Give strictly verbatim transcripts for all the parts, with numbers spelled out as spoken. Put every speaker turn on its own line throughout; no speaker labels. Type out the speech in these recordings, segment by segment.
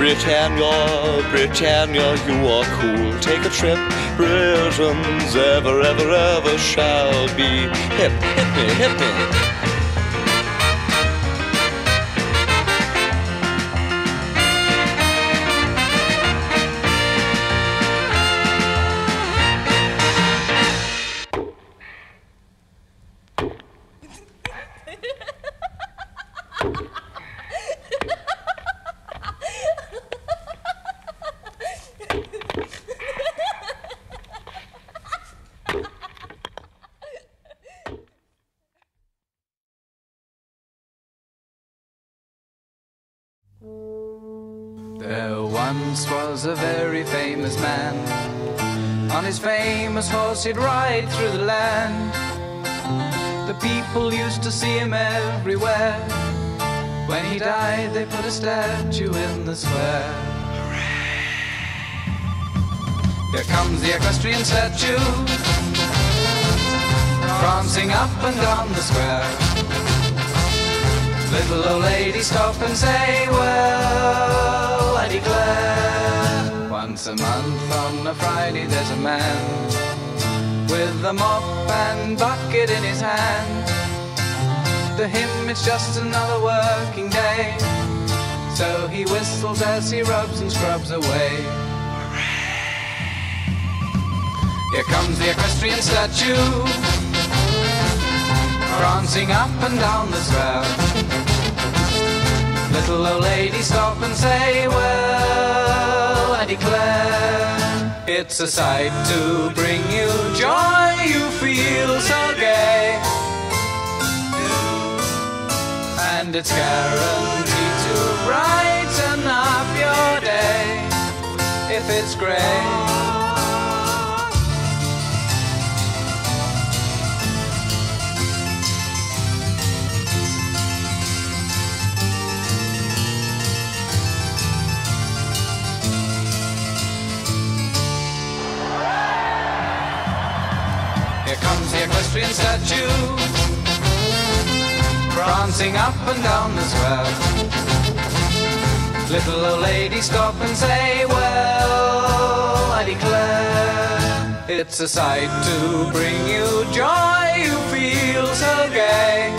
Britannia, Britannia, you are cool. Take a trip. Britain's ever, ever, ever shall be. Hip, hit me, hit me.
There once was a very famous man. On his famous horse he'd ride through the land. The people used to see him everywhere. When he died they put a statue in the square. Here comes the equestrian statue, prancing up and down the square. Little old lady stop and say, well, I declare. Once a month on a Friday there's a man with a mop and bucket in his hand. To him it's just another working day, so he whistles as he rubs and scrubs away. Here comes the equestrian statue, prancing up and down the square. Little old lady stop and say, well, I declare. It's a sight to bring you joy, you feel so gay. And it's guaranteed to brighten up your day if it's grey. Here comes the equestrian statue, prancing up and down the square. Little old lady stop and say, well, I declare. It's a sight to bring you joy, you feel so gay.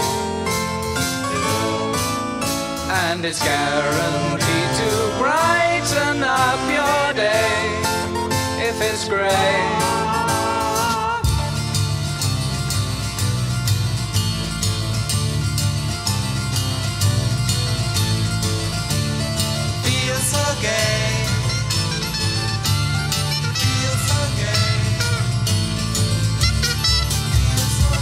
And it's guaranteed to brighten up your day if it's grey.
So gay, feel so gay, feel so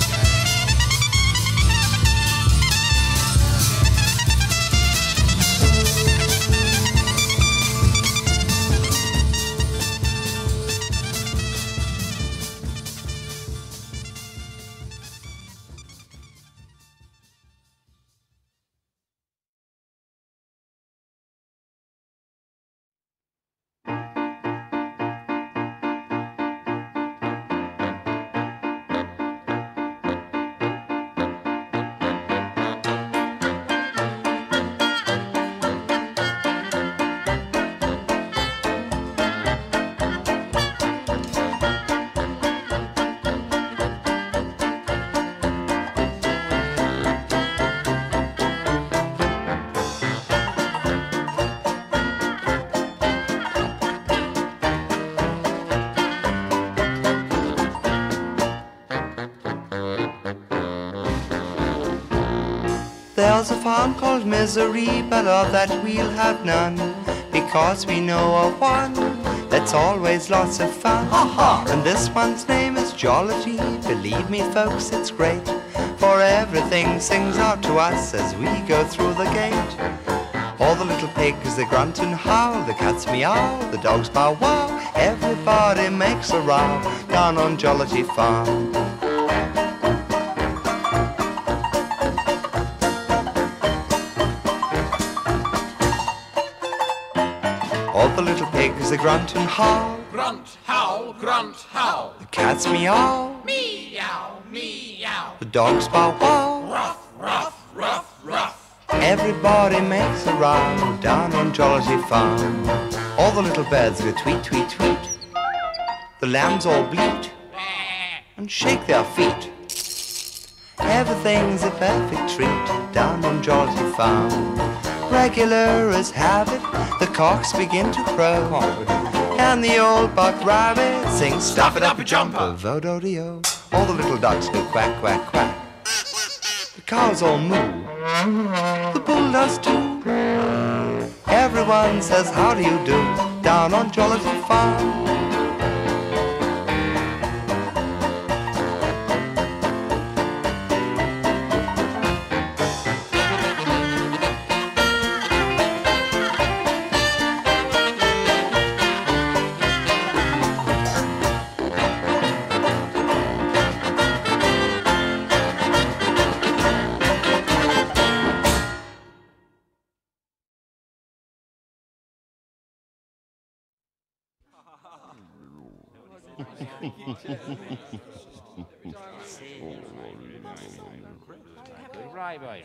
There's a farm called Misery, but of that we'll have none, because we know of one that's always lots of fun.
Ha ha!
And this one's name is Jollity. Believe me, folks, it's great, for everything sings out to us as we go through the gate. All the little pigs, they grunt and howl, the cats meow, the dogs bow wow, everybody makes a row down on Jollity Farm. All the little pigs, they grunt and howl.
Grunt, howl, grunt, howl.
The cats meow.
Meow, meow.
The dogs bow wow.
Ruff, ruff, ruff, ruff.
Everybody makes a row down on Jollity Farm. All the little birds go tweet, tweet, tweet. The lambs all bleat and shake their feet. Everything's a perfect treat down on Jollity Farm. Regular as habit, the cocks begin to crow, and the old buck rabbit sings, "Stuff it up your jumper, vo-do-de-o." All the little ducks go quack, quack, quack. The cows all moo, the bull does too. Everyone says, "How do you do?" down on Jollity Farm.
Right, right.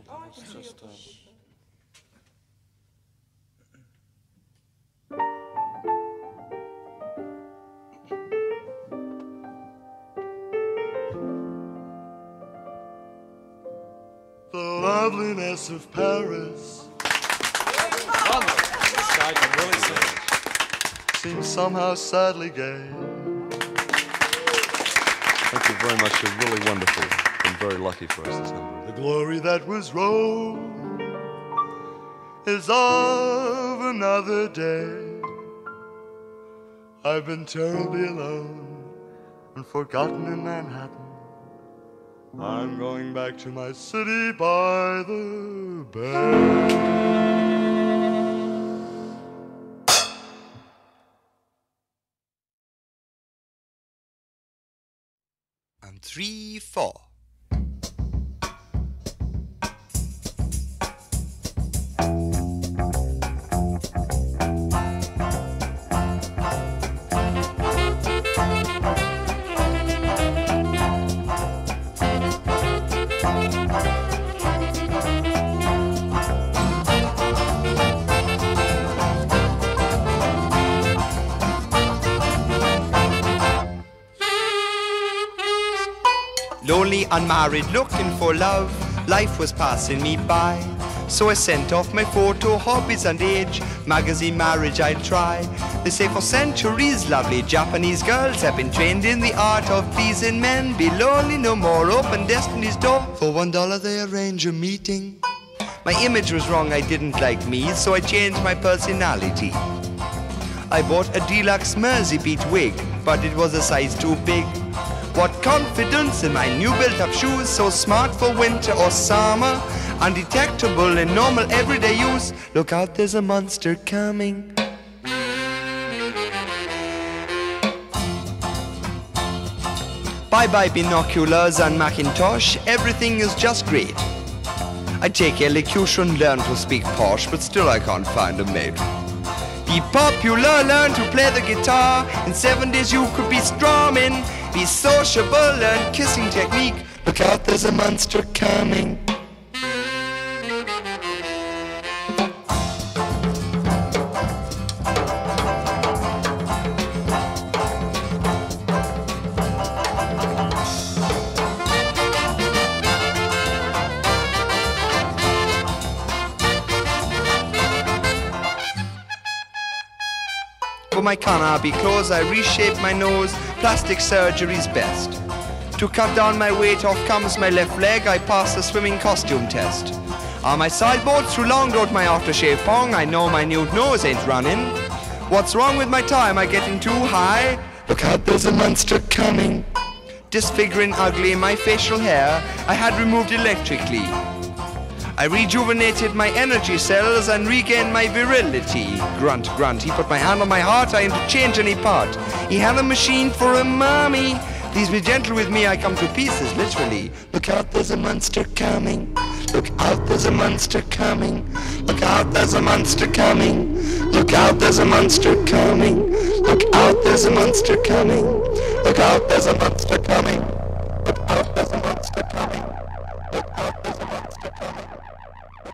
The loveliness of Paris seems somehow sadly gay.
Thank you very much. You're really wonderful. I'm very lucky for us, this number.
The glory that was Rome is of another day. I've been terribly alone and forgotten in Manhattan. I'm going back to my city by the bay.
And three, four. Lonely, unmarried, looking for love, life was passing me by. So I sent off my photo, hobbies and age, magazine marriage I'd try. They say for centuries lovely Japanese girls have been trained in the art of pleasing men. Be lonely no more, open destiny's door. For one dollar they arrange a meeting. My image was wrong, I didn't like me, so I changed my personality. I bought a deluxe Merseybeat wig, but it was a size too big. What confidence in my new built-up shoes, so smart for winter or summer, undetectable in normal everyday use. Look out, there's a monster coming. Bye-bye binoculars and Macintosh, everything is just great. I take elocution, learn to speak posh, but still I can't find a mate. Be popular, learn to play the guitar, in seven days you could be strumming. Be sociable, learn kissing technique. Look out, there's a monster coming. For my cannabi clothes, I reshape my nose. Plastic surgery's best. To cut down my weight, off comes my left leg. I pass the swimming costume test. On my sideboard, through long road my aftershave pong. I know my nude nose ain't running. What's wrong with my tie? Am I getting too high? Look out, there's a monster coming. Disfiguring ugly my facial hair I had removed electrically. I rejuvenated my energy cells and regained my virility. Grunt, grunt, he put my hand on my heart, I interchange any part. He had a machine for a mommy. Please be gentle with me, I come to pieces, literally. Look out, there's a monster coming. Look out, there's a monster coming. Look out, there's a monster coming. Look out, there's a monster coming. Look out, there's a monster coming. Look out, there's a monster coming. Look out, there's a monster coming. Look out, there's a monster coming.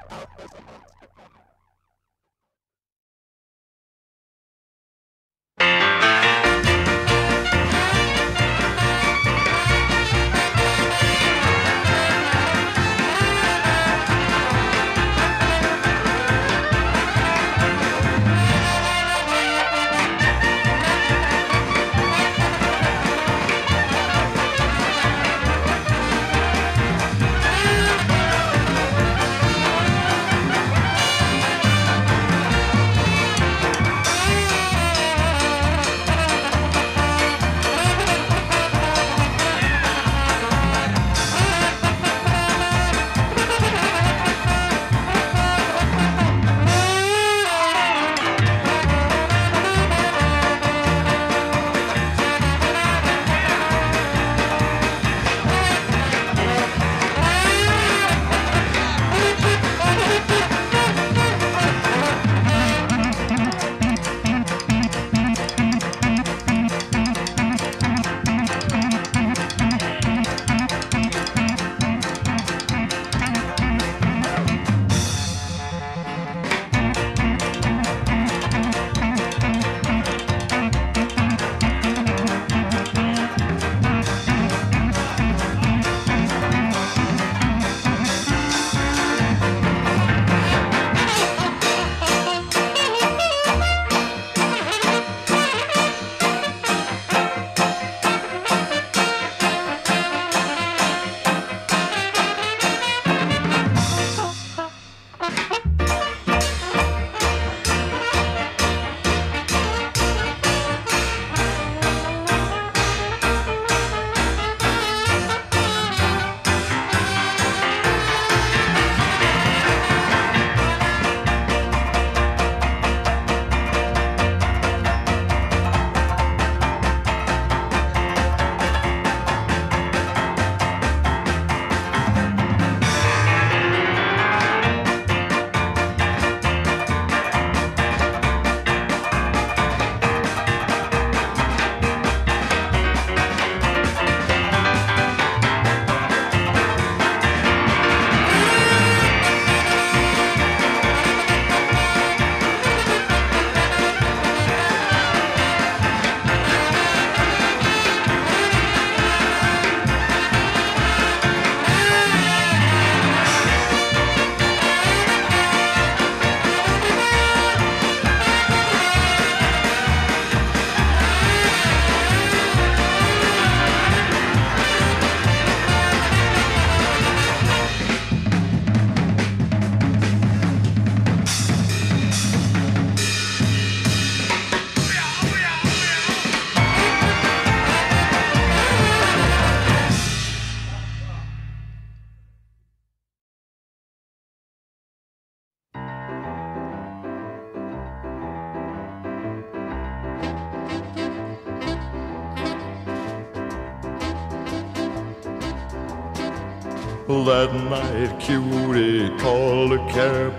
That night cutie called a cab.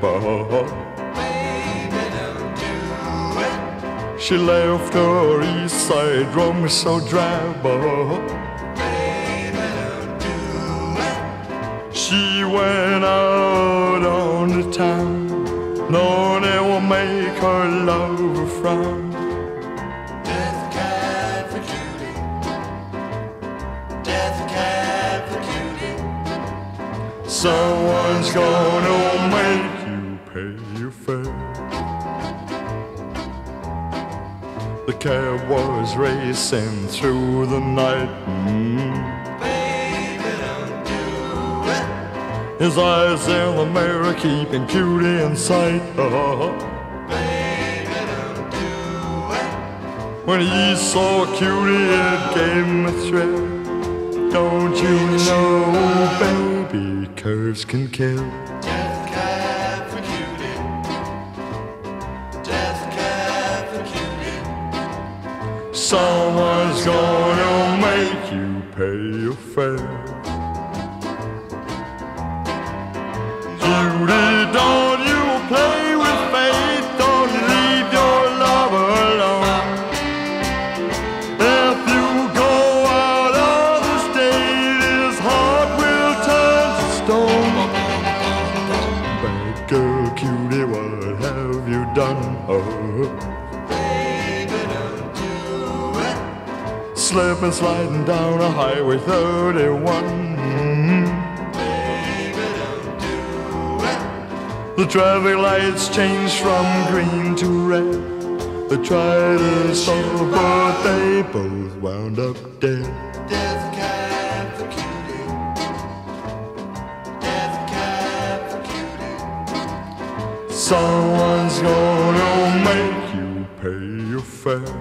Baby, don't do it.
She left her east side drum so drab.
Baby, don't do it.
She went out on the town. No, they will make her love frown.
Death cab for cutie. Death cab for cutie.
Someone's gonna make you pay your fare. The cab was racing through the night. Mm.
Baby, don't do it.
His eyes in the mirror keeping cutie in sight. Uh-huh.
Baby, don't do it.
When he saw cutie, it gave him a thrill. Don't you know, baby, curves can kill.
Death cab for cutie. Death cab for cutie.
Someone's gonna make you pay your fare. Judy, don't you play with fate. Don't leave your lover alone. If you go out of the state, his heart will turn to stone. Bad girl little cutie, what have you done? Oh.
Baby, don't do it.
Slipping, sliding down a highway thirty-one.
Baby, don't do it.
The traffic lights changed from green to red. They tried to stop, but they both wound up dead.
Death cab for cutie. Death cab for cutie.
Someone's gonna make you pay your fare.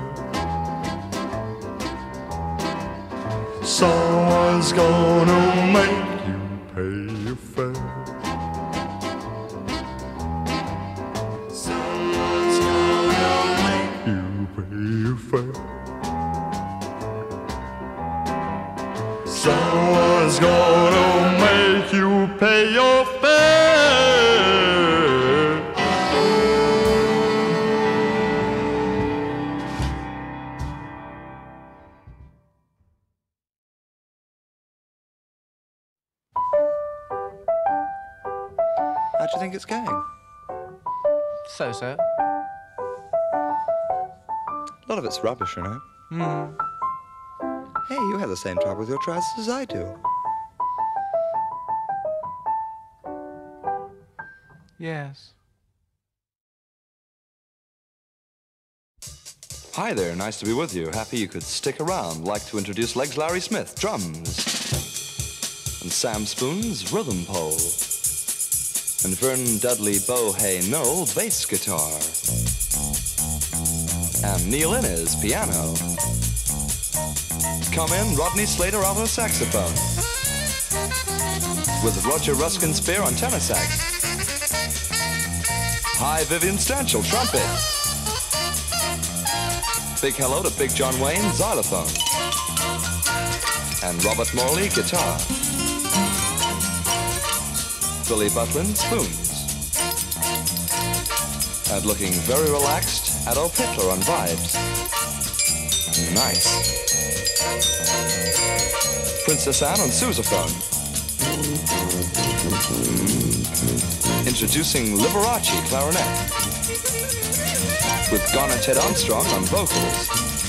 Someone's gonna make you pay your fare.
Someone's gonna make
You pay your fare. Someone's gonna make you pay your fare.
How do you think it's going?
So-so.
A lot of it's rubbish, you know. Hmm. Hey, you have the same trouble with your trousers as I do.
Yes.
Hi there, nice to be with you. Happy you could stick around. Like to introduce Legs Larry Smith, drums. And Sam Spoon's rhythm pole. And Vern Dudley Bohay Knoll, bass guitar. And Neil Innes, piano. Come in, Rodney Slater, alto saxophone. With Roger Ruskin Spear on tenor sax. Hi, Vivian Stanchel, trumpet. Big hello to Big John Wayne, xylophone. And Robert Morley, guitar. Billy Butlin, spoons. And looking very relaxed, Adolf Hitler on vibes. Nice. Princess Anne on sousaphone. Introducing Liberace clarinet. With Garnet Ted Armstrong on vocals.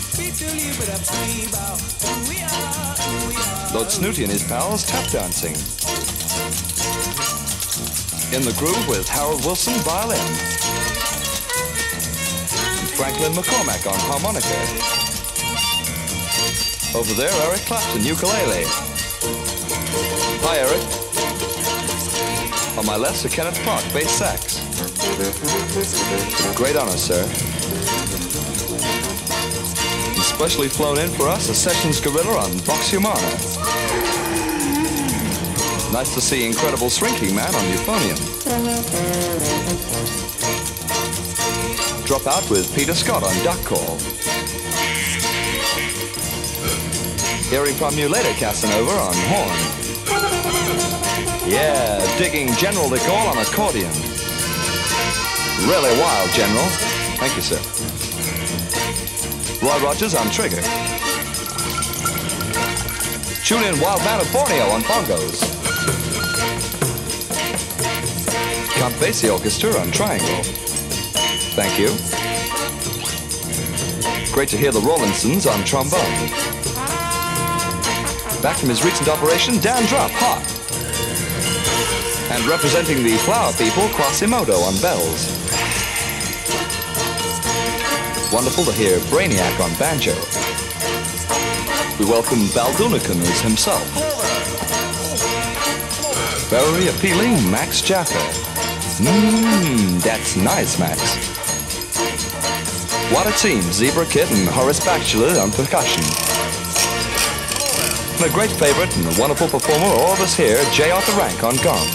Lord Snooty and his pals tap dancing. In the groove with Harold Wilson violin. And Franklin McCormack on harmonica. Over there, Eric Clapton, ukulele. Hi, Eric. On my left, Sir Kenneth Park, bass sax. Great honor, sir. And specially flown in for us, a Sessions gorilla on Vox Humana. Nice to see Incredible Shrinking Man on euphonium. Drop out with Peter Scott on duck call. Hearing from you later, Casanova on horn. Yeah, digging General de Gaulle on accordion. Really wild, General. Thank you, sir. Roy Rogers on trigger. Tune in Wild Man of Borneo on bongos. Count Basie Orchestra on triangle. Thank you. Great to hear the Rawlinsons on trombone. Back from his recent operation, Dan Drupp, hot. And representing the Flower People, Quasimodo on bells. Wonderful to hear Brainiac on banjo. We welcome Baldunicon as himself. Very appealing, Max Jaffa. Mmm, that's nice, Max. What a team, Zebra Kid and Horace Bachelor on percussion. And a great favorite and a wonderful performer, all of us here, J. Arthur Rank on gong.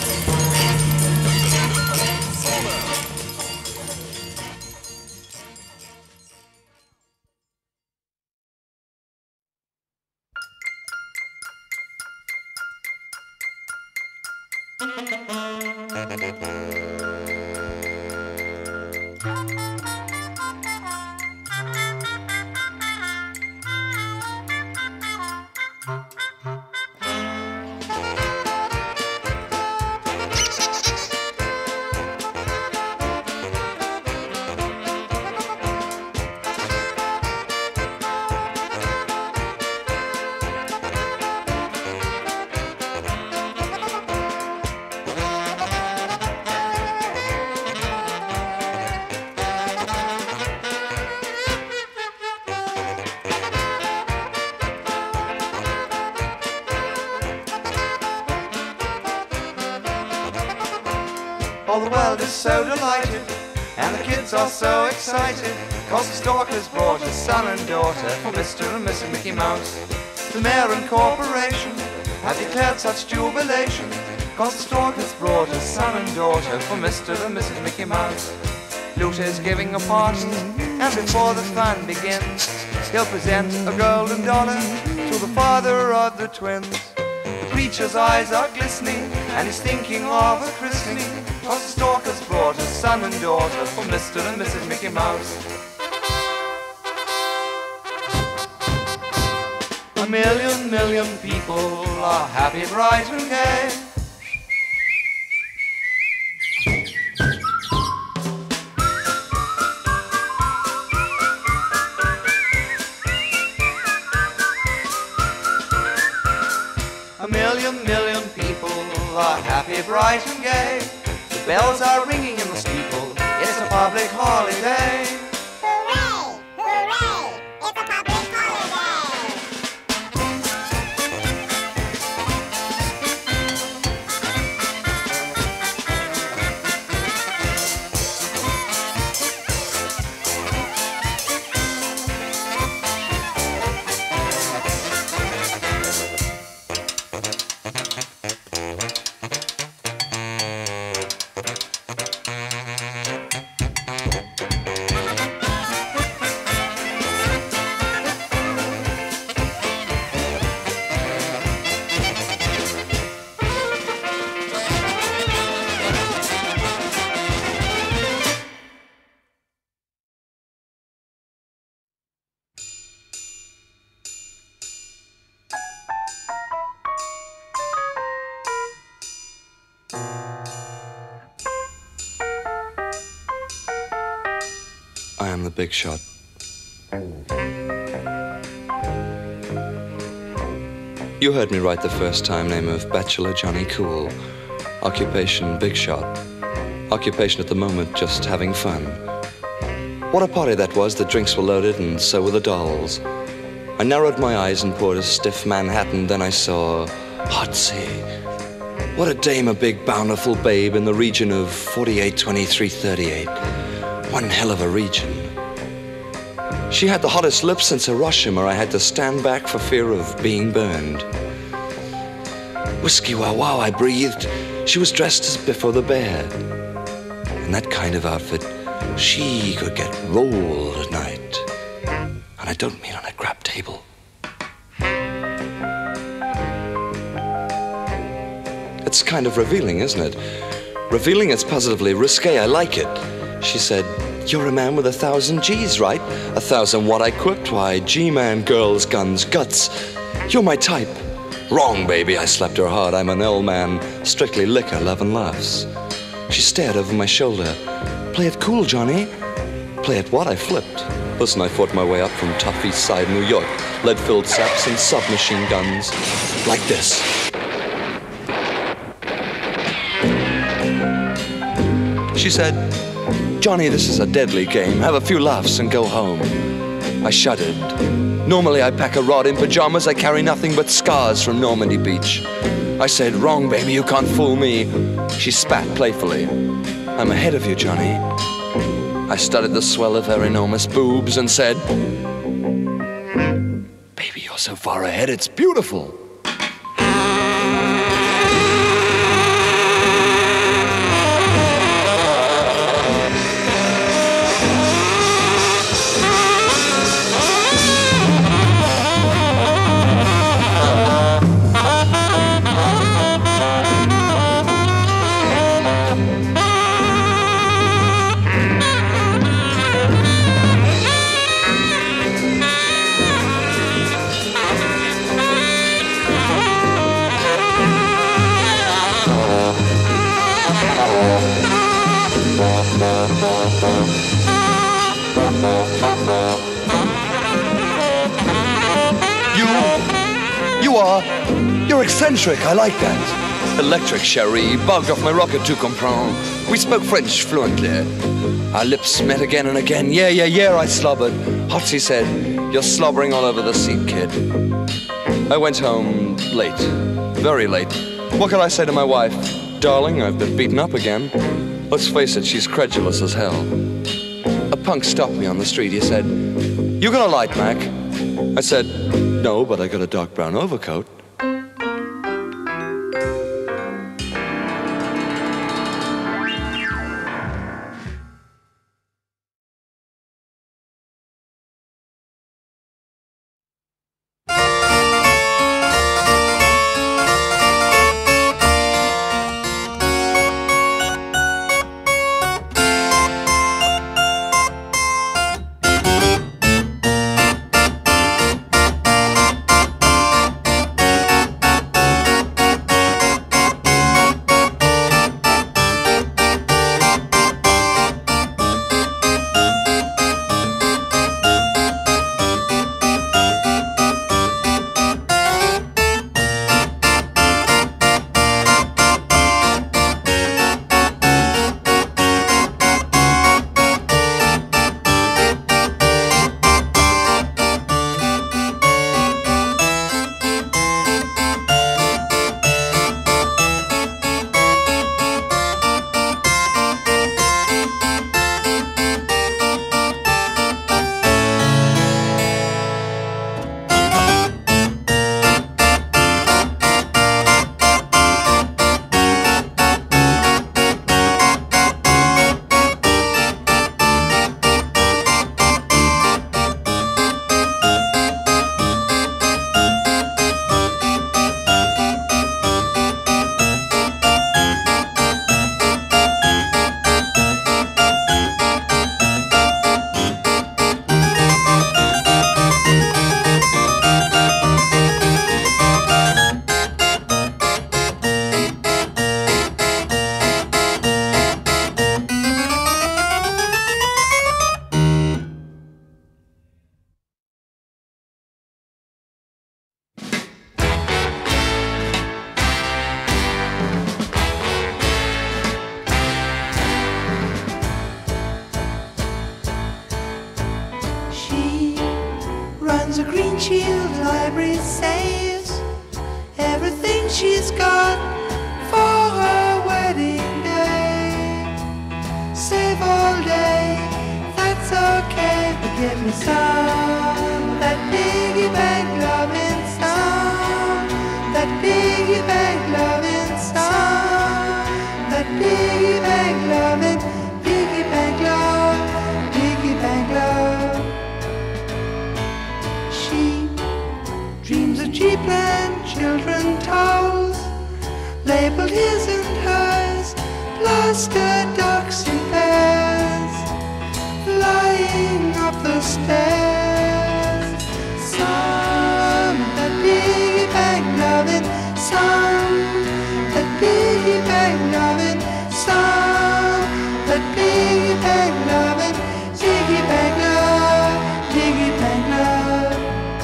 All the world is so delighted, and the kids are so excited, 'cause the stork has brought a son and daughter for Mister and Missus Mickey Mouse. The mayor and corporation have declared such jubilation, 'cause the stork has brought a son and daughter for Mister and Missus Mickey Mouse. Luther is giving a party, and before the fun begins, he'll present a golden dollar to the father of the twins. The preacher's eyes are glistening, and he's thinking of a christening, 'cause the stork has brought a son and daughter for Mister and Missus Mickey Mouse. A million, million people are happy, bright and gay. A million, million people are happy, bright and gay. The bells are ringing in the steeple, it's a public holiday.
Hooray! Hooray! It's a public holiday!
I am the big shot. You heard me right the first time, name of Bachelor Johnny Cool. Occupation, big shot. Occupation at the moment, just having fun. What a party that was, the drinks were loaded and so were the dolls. I narrowed my eyes and poured a stiff Manhattan, then I saw Hotsy. What a dame, a big bountiful babe in the region of forty-eight, twenty-three, thirty-eight. One hell of a region. She had the hottest lips since Hiroshima. I had to stand back for fear of being burned. Whiskey wow wow, I breathed. She was dressed as Biffo the Bear. In that kind of outfit, she could get rolled at night. And I don't mean on a crap table. It's kind of revealing, isn't it? Revealing, it's positively risque. I like it. She said, "You're a man with a thousand G's, right? A thousand what I quirked? Why, G-man, girls, guns, guts. You're my type." Wrong, baby, I slapped her hard. I'm an L-man, strictly liquor, love and laughs. She stared over my shoulder. "Play it cool, Johnny." "Play it what?" I flipped. Listen, I fought my way up from tough East Side New York. Lead-filled saps and submachine guns. Like this. She said, "Johnny, this is a deadly game. Have a few laughs and go home." I shuddered. Normally I pack a rod in pajamas. I carry nothing but scars from Normandy Beach. I said, "Wrong, baby, you can't fool me." She spat playfully. "I'm ahead of you, Johnny." I studied the swell of her enormous boobs and said, "Baby, you're so far ahead, it's beautiful." You, you are, you're eccentric, I like that. Electric, chérie, bugged off my rocket to comprendre. We spoke French fluently. Our lips met again and again. Yeah, yeah, yeah, I slobbered. Hotsy said, "You're slobbering all over the seat, kid." I went home late, very late. What could I say to my wife? "Darling, I've been beaten up again." Let's face it, she's credulous as hell. A punk stopped me on the street. He said, "You got a light, Mac?" I said, "No, but I got a dark brown overcoat."
runs a Green Shield library, saves everything she's got for her wedding day. Save all day, that's okay, but give me some of that piggy bank loving, some that piggy bank loving, some that piggy bank loving, piggy bank love, piggy bank love. She dreams of G-Plan children towels, labeled his and hers, plaster ducks in pairs, flying up the stairs. Some that piggy bank loving, some that piggy bank loving, some that piggy bank loving, piggy bank love, piggy bank love.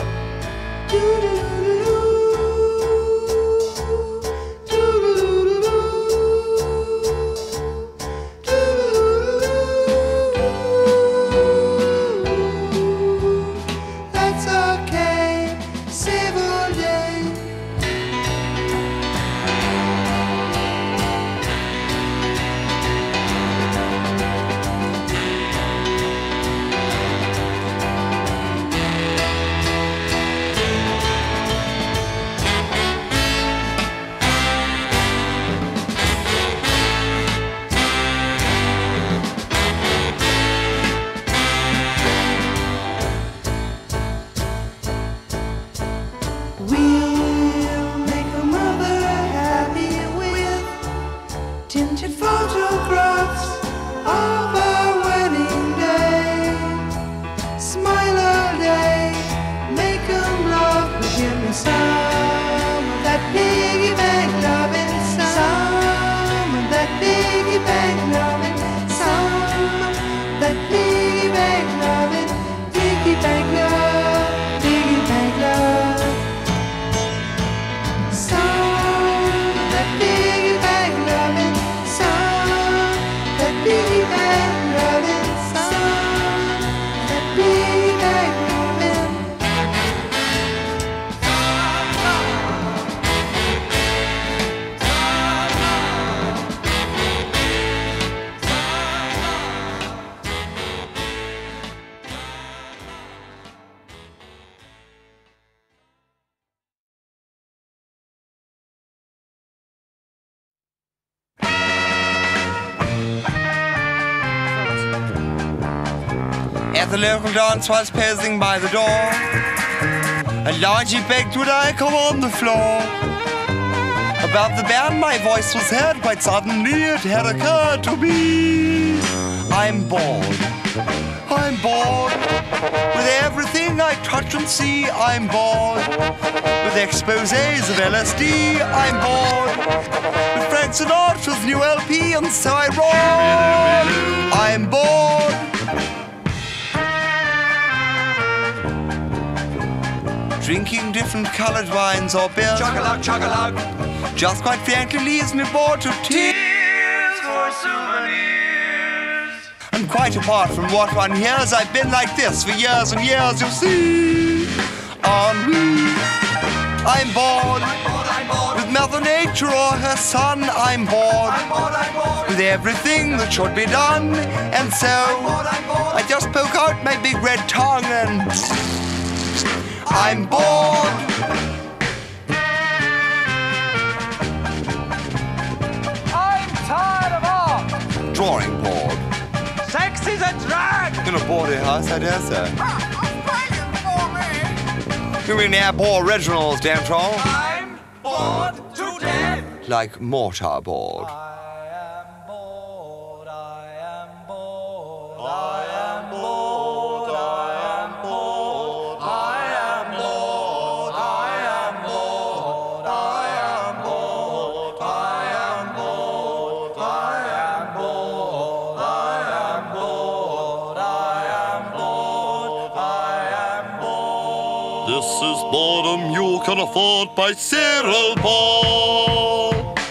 That's okay, save all day. We'll make her mother happy with tinted photographs of our wedding day. Smile all day, make 'em love, but give me some of that piggy bank loving, some of that piggy bank loving, some that piggy bank loving, piggy bank love, piggy bank love. Some that piggy bank loving, some that piggy bank loving, some that piggy bank loving.
As the local dance was posing by the door, a Lodgy begged would I come on the floor. Above the band my voice was heard, quite suddenly it had occurred to me. I'm bored, I'm bored with everything I touch and see. I'm bored with exposés of L S D. I'm bored with Frank Sinatra's new L P, and so I roar. I'm bored. Drinking different colored wines or beers, chug-a-lug, chug-a-lug, just quite frankly leaves me bored to tears for souvenirs. And quite apart from what one hears, I've been like this for years and years, you see. Ennui. I'm bored with Mother Nature or her son. I'm bored with everything that should be done. And so I just poke out my big red tongue and I'm bored.
I'm tired of art.
Drawing board.
Sex is a drag.
In a boarding house, I dare say. You mean the Aboriginals, damn troll?
I'm bored to death.
Like mortar board.
I am bored. I am bored. I am bored. I am bored. I am bored. I am bored. I am bored. I am bored. I am bored. I am bored. I am bored. I am bored.
This is boredom you can afford by Cyril Ball.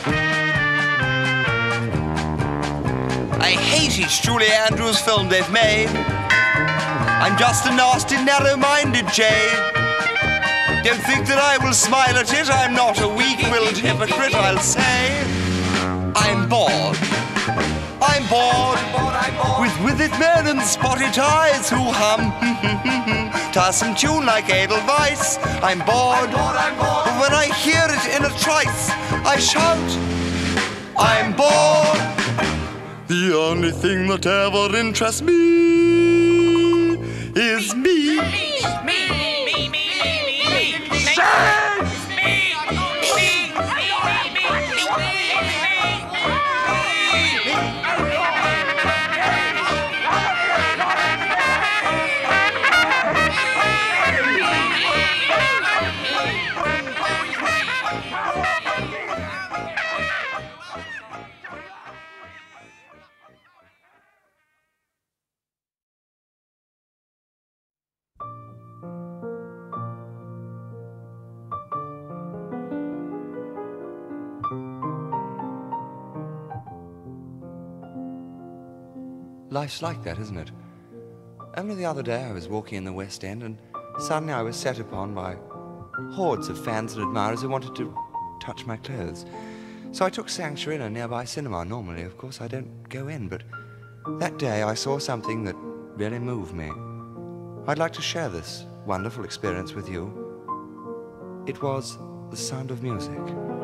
I hate each Julie Andrews film they've made. I'm just a nasty, narrow-minded jade. Don't think that I will smile at it. I'm not a weak-willed hypocrite, I'll say. I'm bored. I'm bored with withered men and spotty ties who hum to some tune like Edelweiss. I'm bored, but when I hear it in a trice, I shout, I'm bored.
The only thing that ever interests me is me.
Me, me, me, me, me, me, me.
Life's like that, isn't it? Only the other day I was walking in the West End and suddenly I was set upon by hordes of fans and admirers who wanted to touch my clothes. So I took sanctuary in a nearby cinema. Normally, of course, I don't go in, but that day I saw something that really moved me. I'd like to share this wonderful experience with you. It was The Sound of Music.